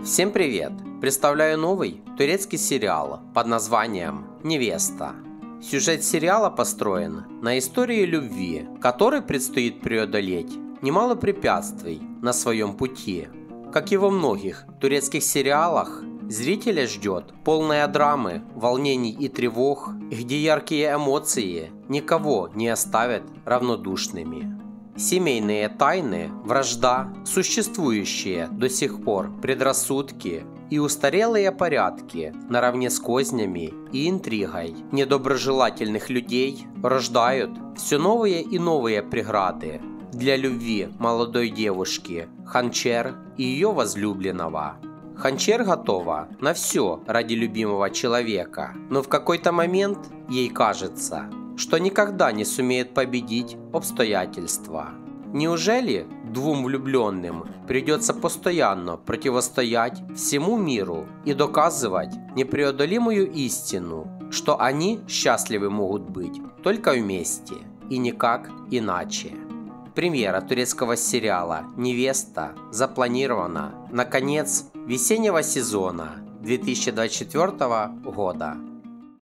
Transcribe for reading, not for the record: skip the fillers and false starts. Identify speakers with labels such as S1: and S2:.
S1: Всем привет! Представляю новый турецкий сериал под названием «Невеста». Сюжет сериала построен на истории любви, которой предстоит преодолеть немало препятствий на своем пути. Как и во многих турецких сериалах, зрителя ждет полная драмы, волнений и тревог, где яркие эмоции никого не оставят равнодушными. Семейные тайны, вражда, существующие до сих пор предрассудки и устарелые порядки наравне с кознями и интригой недоброжелательных людей рождают все новые и новые преграды для любви молодой девушки Ханчер и ее возлюбленного. Ханчер готова на все ради любимого человека, но в какой-то момент ей кажется, что никогда не сумеет победить обстоятельства. Неужели двум влюбленным придется постоянно противостоять всему миру и доказывать непреодолимую истину, что они счастливы могут быть только вместе и никак иначе? Премьера турецкого сериала «Невеста» запланирована на конец весеннего сезона 2024 года.